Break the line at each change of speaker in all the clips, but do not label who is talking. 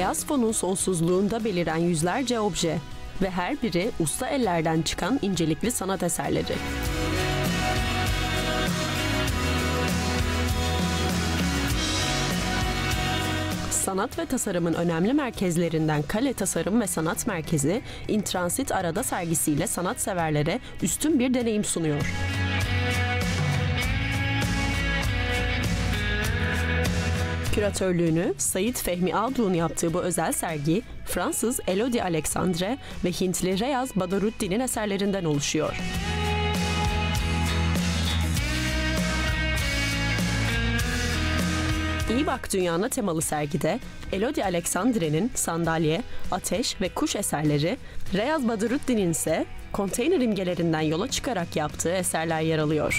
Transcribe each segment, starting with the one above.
Beyaz fonun sonsuzluğunda beliren yüzlerce obje ve her biri usta ellerden çıkan incelikli sanat eserleri. Sanat ve tasarımın önemli merkezlerinden Kale Tasarım ve Sanat Merkezi, İntransit Arada sergisiyle sanatseverlere üstün bir deneyim sunuyor. Küratörlüğünü Sayit Fehmi Alduğ'un yaptığı bu özel sergi, Fransız Elodie Alexandre ve Hintli Reyaz Badaruddin'in eserlerinden oluşuyor. İyi Bak Dünyana temalı sergide Elodie Alexandre'nin sandalye, ateş ve kuş eserleri, Reyaz Badaruddin'in ise konteyner imgelerinden yola çıkarak yaptığı eserler yer alıyor.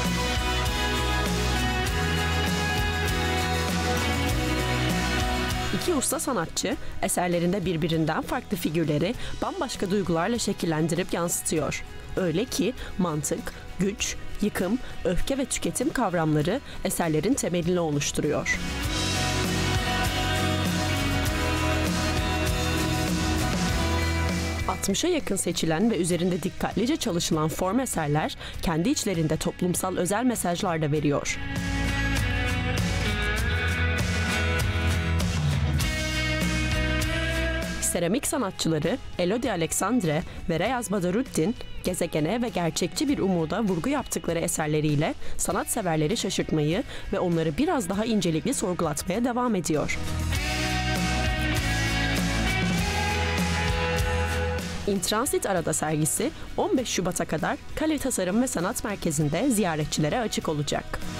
İki usta sanatçı eserlerinde birbirinden farklı figürleri bambaşka duygularla şekillendirip yansıtıyor. Öyle ki mantık, güç, yıkım, öfke ve tüketim kavramları eserlerin temelini oluşturuyor. ...60'a yakın seçilen ve üzerinde dikkatlice çalışılan form eserler kendi içlerinde toplumsal özel mesajlar da veriyor. Seramik sanatçıları Elodie Alexandre ve Reyaz Badaruddin, gezegene ve gerçekçi bir umuda vurgu yaptıkları eserleriyle sanatseverleri şaşırtmayı ve onları biraz daha incelikli sorgulatmaya devam ediyor. İntransit Arada sergisi 15 Şubat'a kadar Kale Tasarım ve Sanat Merkezi'nde ziyaretçilere açık olacak.